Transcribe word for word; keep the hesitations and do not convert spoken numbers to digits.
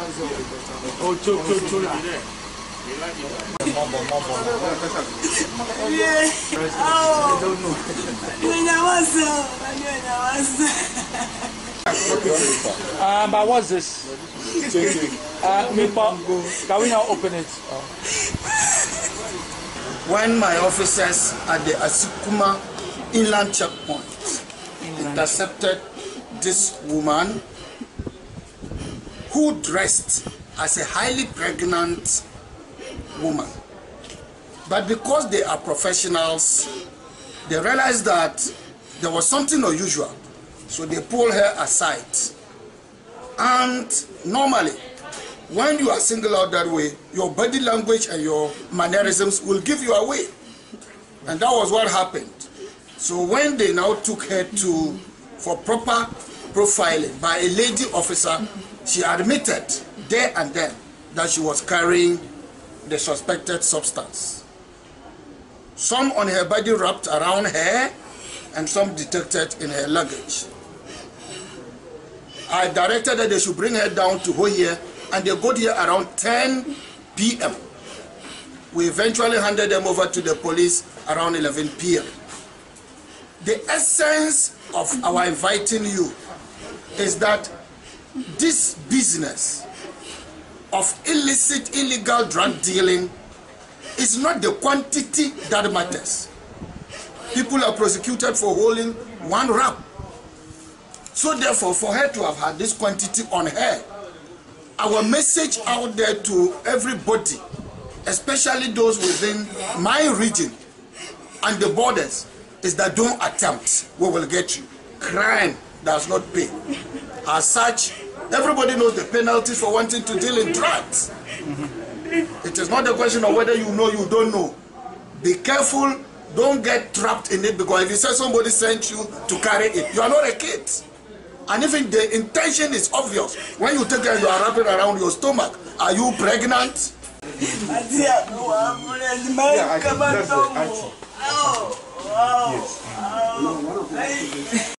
Oh, choke, choke, choke. Yeah. Oh. Uh, but what's this? Uh, can we now open it? Oh. When my officers at the Asikuma inland checkpoint intercepted this woman who dressed as a highly pregnant woman, but because they are professionals, they realized that there was something unusual, so they pulled her aside. And normally, when you are singled out that way, your body language and your mannerisms will give you away. And that was what happened. So when they now took her to for proper profiling by a lady officer, she admitted there and then that she was carrying the suspected substance. Some on her body wrapped around her and some detected in her luggage. I directed that they should bring her down to Hoye, and they got here around ten p m We eventually handed them over to the police around eleven p m The essence of our inviting you is that this business of illicit, illegal drug dealing is not the quantity that matters. People are prosecuted for holding one wrap. So therefore, for her to have had this quantity on her, our message out there to everybody, especially those within my region and the borders, is that don't attempt, we will get you. Crime does not pay. As such, everybody knows the penalties for wanting to deal in drugs. Mm-hmm. It is not a question of whether you know, you don't know. Be careful, don't get trapped in it, because if you say somebody sent you to carry it, you are not a kid. And even the intention is obvious. When you take it, you are wrapping around your stomach. Are you pregnant? Yeah, I think that's the auntie. Oh, wow. Yes. Oh.